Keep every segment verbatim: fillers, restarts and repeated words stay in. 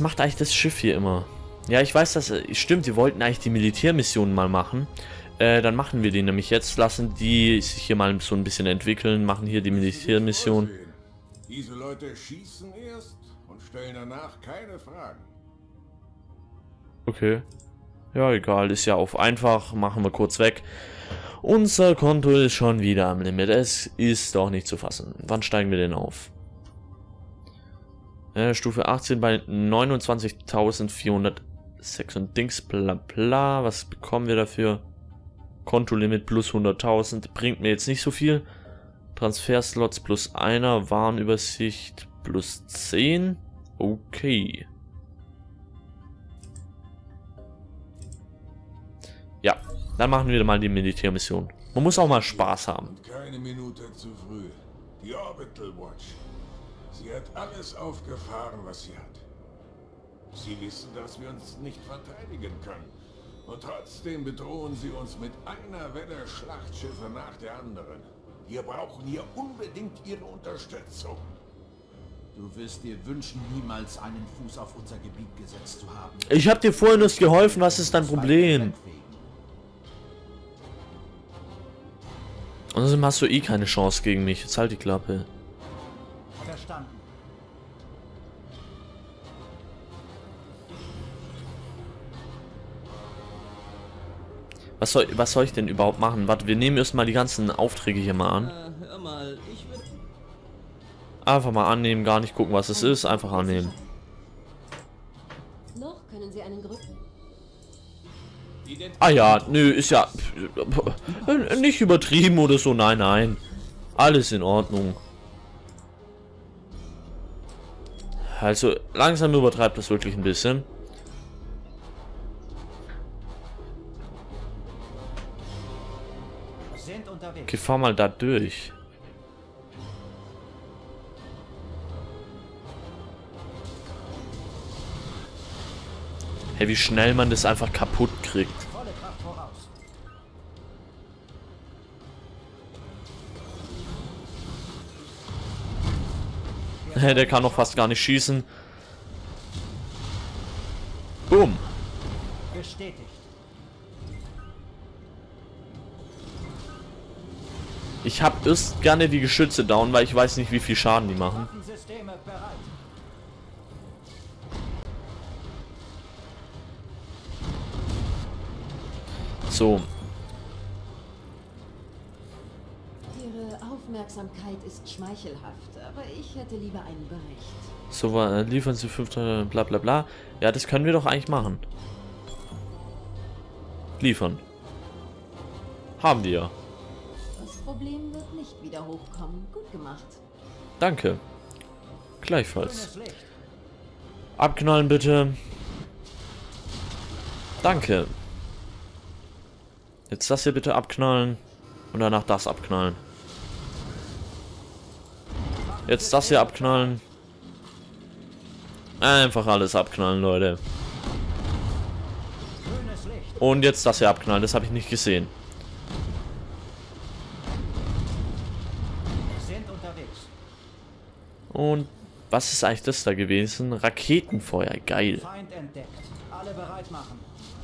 macht eigentlich das Schiff hier immer? Ja, ich weiß, dass... Stimmt, die wollten eigentlich die Militärmissionen mal machen. Äh, dann machen wir die nämlich jetzt. Lassen die sich hier mal so ein bisschen entwickeln. Machen hier die Militärmission. Diese Leute schießen erst und stellen danach keine Fragen. Okay. Ja, egal. Ist ja auf einfach. Machen wir kurz weg. Unser Konto ist schon wieder am Limit. Es ist doch nicht zu fassen. Wann steigen wir denn auf? Äh, Stufe achtzehn bei neunundzwanzigtausendvierhundertsechs und Dings bla bla. Was bekommen wir dafür? Kontolimit plus hunderttausend. Bringt mir jetzt nicht so viel. Transferslots plus einer. Warenübersicht plus zehn. Okay. Ja, dann machen wir mal die Militärmission. Man muss auch mal Spaß haben. Und keine Minute zu früh. Die Orbital Watch. Sie hat alles aufgefahren, was sie hat. Sie wissen, dass wir uns nicht verteidigen können. Und trotzdem bedrohen sie uns mit einer Welle Schlachtschiffe nach der anderen. Wir brauchen hier unbedingt ihre Unterstützung. Du wirst dir wünschen, niemals einen Fuß auf unser Gebiet gesetzt zu haben. Ich habe dir vorhin erst geholfen, was ist dein Problem? Außerdem hast du eh keine Chance gegen mich. Jetzt halt die Klappe. Verstanden. Was soll, was soll ich denn überhaupt machen? Warte, wir nehmen erstmal die ganzen Aufträge hier mal an. Äh, hör mal, ich würd... Einfach mal annehmen, gar nicht gucken, was es ist. Einfach annehmen. Noch können Sie einen Grund. Ah ja, nö, ist ja nicht übertrieben oder so. Nein, nein. Alles in Ordnung. Also, langsam übertreibt das wirklich ein bisschen. Okay, fahr mal da durch. Hey, wie schnell man das einfach kaputt kriegt. Der kann noch fast gar nicht schießen. Boom. Bestätigt. Ich habe erst gerne die Geschütze down, weil ich weiß nicht, wie viel Schaden die machen. So. Ihre Aufmerksamkeit ist schmeichelhaft, aber ich hätte lieber einen Bericht. So, äh, liefern Sie fünfhundert, bla bla bla. Ja, das können wir doch eigentlich machen. Liefern. Haben wir. Das Problem wird nicht wieder hochkommen. Gut gemacht. Danke. Gleichfalls. Abknallen bitte. Danke. Jetzt das hier bitte abknallen. Und danach das abknallen. Jetzt das hier abknallen. Einfach alles abknallen, Leute. Und jetzt das hier abknallen. Das habe ich nicht gesehen. Und was ist eigentlich das da gewesen? Raketenfeuer, geil. Feind entdeckt. Alle bereit machen.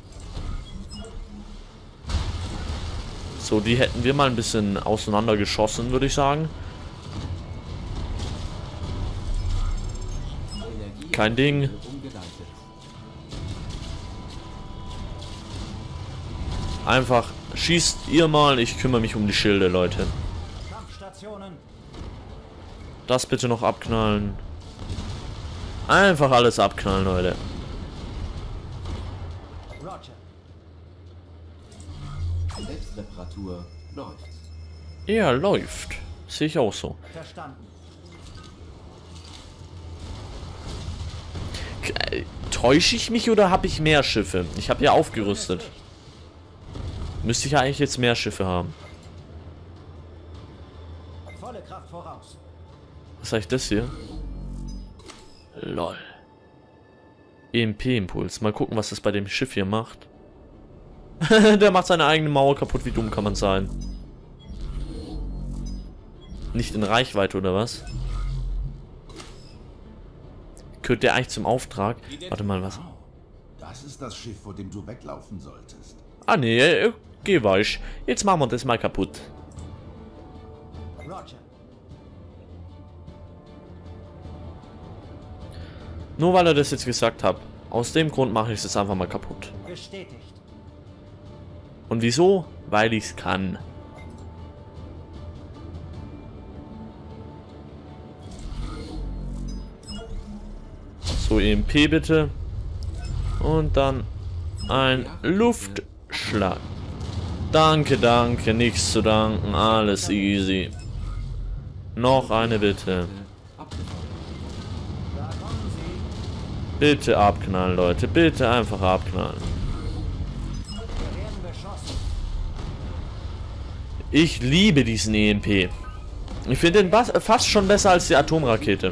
So, die hätten wir mal ein bisschen auseinandergeschossen, würde ich sagen. Kein Ding. Einfach schießt ihr mal, ich kümmere mich um die Schilde, Leute. Das bitte noch abknallen. Einfach alles abknallen, Leute. Selbstreparatur läuft. Ja, läuft. Sehe ich auch so. Verstanden. Täusche ich mich oder habe ich mehr Schiffe? Ich habe ja aufgerüstet. Müsste ich ja eigentlich jetzt mehr Schiffe haben. Volle Kraft voraus. Was ist eigentlich das hier? Lol. E M P-Impuls. Mal gucken, was das bei dem Schiff hier macht. Der macht seine eigene Mauer kaputt. Wie dumm kann man sein? Nicht in Reichweite oder was? Gehört der eigentlich zum Auftrag? Warte mal, was? Das ist das Schiff, vor dem du weglaufen solltest. Ah, nee, geh weich. Jetzt machen wir das mal kaputt. Roger. Nur weil er das jetzt gesagt hat. Aus dem Grund mache ich es einfach mal kaputt. Bestätigt. Und wieso? Weil ich es kann. So, E M P bitte. Und dann ein Luftschlag. Danke, danke, nichts zu danken, alles easy. Noch eine bitte. Da kommen Sie. Bitte abknallen, Leute, bitte einfach abknallen. Wir werden beschossen. Ich liebe diesen E M P. Ich finde den fast schon besser als die Atomrakete.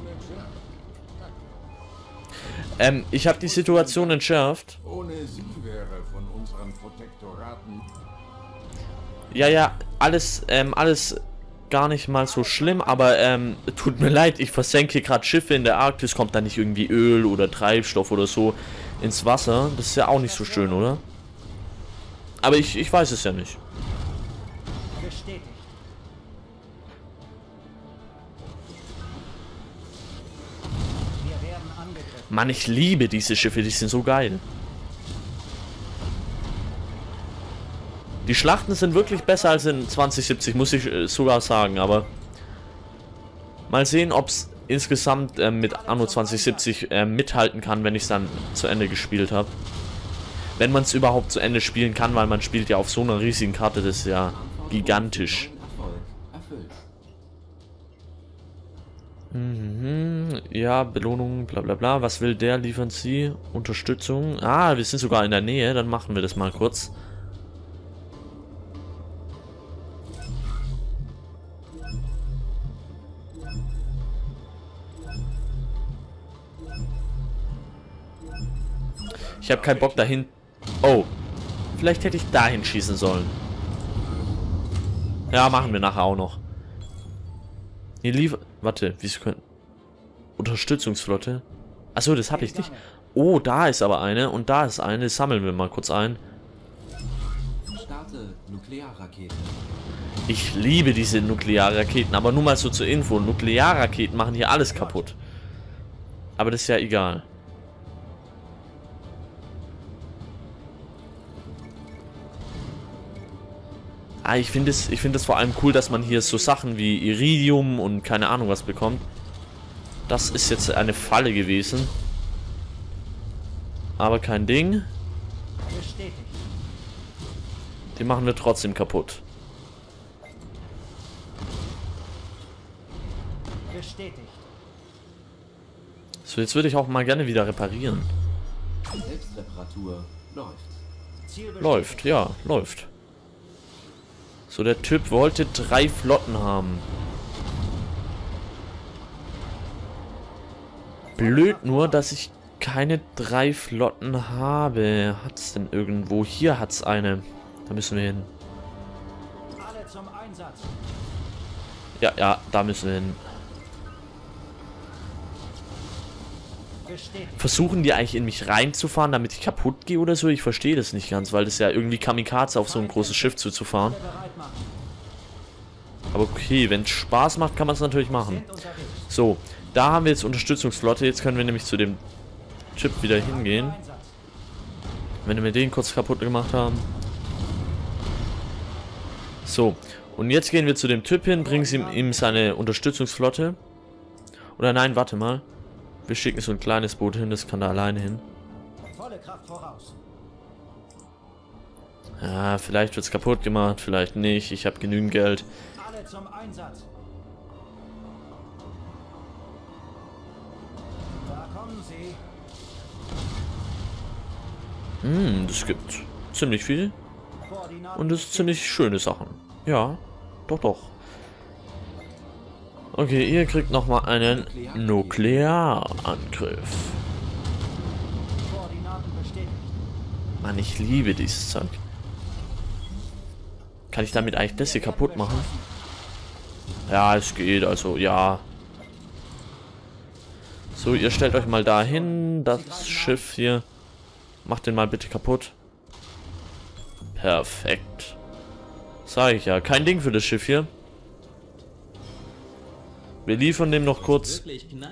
Ähm, ich habe die Situation entschärft. Ohne sie wäre von unseren Protektoraten... Ja, ja, alles, ähm, alles gar nicht mal so schlimm, aber, ähm, tut mir leid, ich versenke gerade Schiffe in der Arktis, kommt da nicht irgendwie Öl oder Treibstoff oder so ins Wasser. Das ist ja auch nicht so schön, oder? Aber ich, ich weiß es ja nicht. Bestätigt. Wir werden angegriffen. Mann, ich liebe diese Schiffe, die sind so geil. Die Schlachten sind wirklich besser als in zwanzig siebzig, muss ich äh, sogar sagen, aber mal sehen, ob es insgesamt äh, mit Anno zwanzig siebzig äh, mithalten kann, wenn ich es dann zu Ende gespielt habe. Wenn man es überhaupt zu Ende spielen kann, weil man spielt ja auf so einer riesigen Karte, das ist ja gigantisch. Mhm, ja, Belohnung, bla bla bla. Was will der? Liefern Sie? Unterstützung? Ah, wir sind sogar in der Nähe, dann machen wir das mal kurz. Ich habe keinen Bock dahin. Oh. Vielleicht hätte ich dahin schießen sollen. Ja, machen wir nachher auch noch. Hier lief. Warte, wieso können. Unterstützungsflotte. Achso, das habe ich nicht. Oh, da ist aber eine. Und da ist eine. Das sammeln wir mal kurz ein. Starte Nuklearrakete. Ich liebe diese Nuklearraketen. Aber nur mal so zur Info. Nuklearraketen machen hier alles kaputt. Aber das ist ja egal. Ah, ich finde es, ich finde es vor allem cool, dass man hier so Sachen wie Iridium und keine Ahnung was bekommt. Das ist jetzt eine Falle gewesen. Aber kein Ding. Bestätigt. Die machen wir trotzdem kaputt. Bestätigt. So, jetzt würde ich auch mal gerne wieder reparieren. Selbstreparatur läuft. Ziel bestätigt. Läuft, ja, läuft. So, der Typ wollte drei Flotten haben. Blöd nur, dass ich keine drei Flotten habe. Hat's denn irgendwo? Hier hat's eine. Da müssen wir hin. Alle zum Einsatz. Ja, ja, da müssen wir hin. Bestätigt. Versuchen die eigentlich in mich reinzufahren, damit ich kaputt gehe oder so? Ich verstehe das nicht ganz, weil das ja irgendwie Kamikaze auf so ein großes Schiff zuzufahren. Bereit machen. Aber okay, wenn es Spaß macht, kann man es natürlich machen. Sind unterwegs. So, da haben wir jetzt Unterstützungsflotte. Jetzt können wir nämlich zu dem Chip wieder hingehen. Einsatz. Wenn wir den kurz kaputt gemacht haben. So, und jetzt gehen wir zu dem Typ hin, bringen sie ihm, ihm seine Unterstützungsflotte. Oder nein, warte mal. Wir schicken so ein kleines Boot hin, das kann da alleine hin. Volle Kraft voraus. Ja, vielleicht wird es kaputt gemacht, vielleicht nicht. Ich habe genügend Geld. Alle zum Einsatz. Da kommen Sie. Hm, das gibt ziemlich viel. Koordinaten. Und es sind ziemlich schöne Sachen. Ja, doch, doch. Okay, ihr kriegt nochmal einen Nuklearangriff. Koordinaten bestätigt. Mann, ich liebe dieses Zeug. Kann ich damit eigentlich das hier kaputt machen? Ja, es geht, also ja. So, ihr stellt euch mal dahin. Das Schiff hier. Macht den mal bitte kaputt. Perfekt. Sag ich ja. Kein Ding für das Schiff hier. Wir liefern dem noch kurz.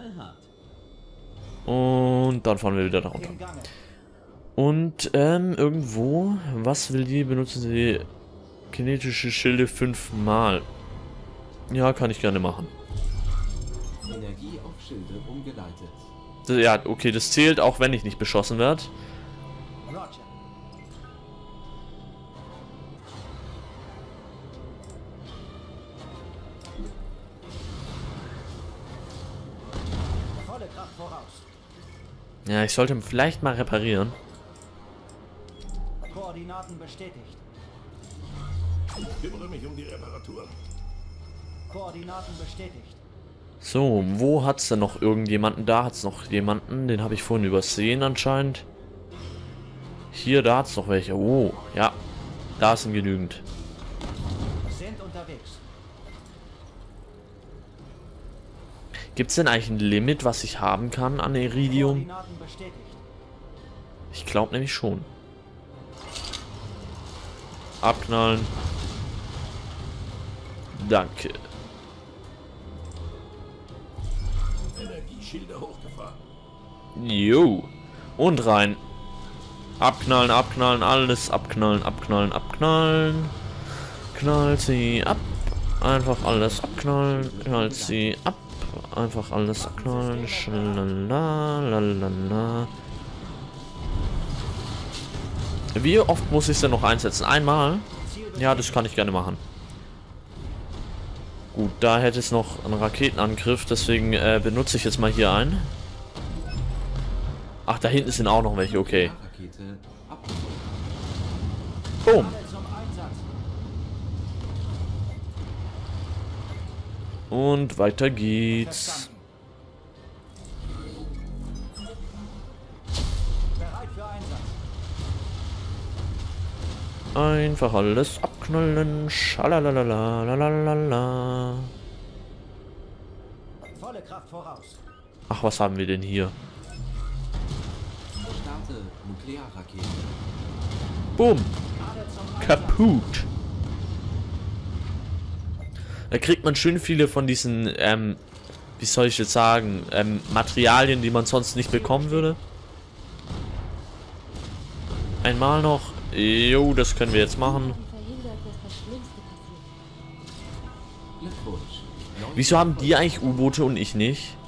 Und dann fahren wir wieder da runter. Und ähm, irgendwo. Was will die? Benutzen sie kinetische Schilde fünfmal. Ja, kann ich gerne machen. Energie auf Schilde umgeleitet. Ja, okay, das zählt, auch wenn ich nicht beschossen werde. Roger. Volle Kraft voraus. Ja, ich sollte vielleicht mal reparieren. Koordinaten bestätigt. Kümmere mich um die Reparatur. Koordinaten bestätigt. So, wo hat's denn noch irgendjemanden? Da hat's noch jemanden, den habe ich vorhin übersehen anscheinend. Hier, da hat's noch welche. Oh, ja, da sind genügend. Sind unterwegs. Gibt's denn eigentlich ein Limit, was ich haben kann an Iridium? Koordinaten bestätigt. Ich glaube nämlich schon. Abknallen. Danke. Energieschilder hochgefahren. Jo. Und rein. Abknallen, abknallen, alles abknallen, abknallen, abknallen. Knallt sie ab. Einfach alles abknallen. Knallt sie ab. Einfach alles abknallen. Schlalala. Wie oft muss ich es denn noch einsetzen? Einmal? Ja, das kann ich gerne machen. Gut, da hätte es noch einen Raketenangriff, deswegen äh, benutze ich jetzt mal hier einen. Ach, da hinten sind auch noch welche, okay. Boom. Zum Einsatz. Und weiter geht's. Bereit für Einsatz. Einfach alles abknallen. Schalalalala. Volle Kraft voraus. Ach, was haben wir denn hier? Starte Nuklearrakete. Boom. Alle zum Einsatz. Kaputt. Da kriegt man schön viele von diesen, ähm, wie soll ich jetzt sagen, ähm, Materialien, die man sonst nicht bekommen würde. Einmal noch. Jo, das können wir jetzt machen. Verhindert, dass das Schlimmste passiert. Glückwunsch. Wieso haben die eigentlich U-Boote und ich nicht?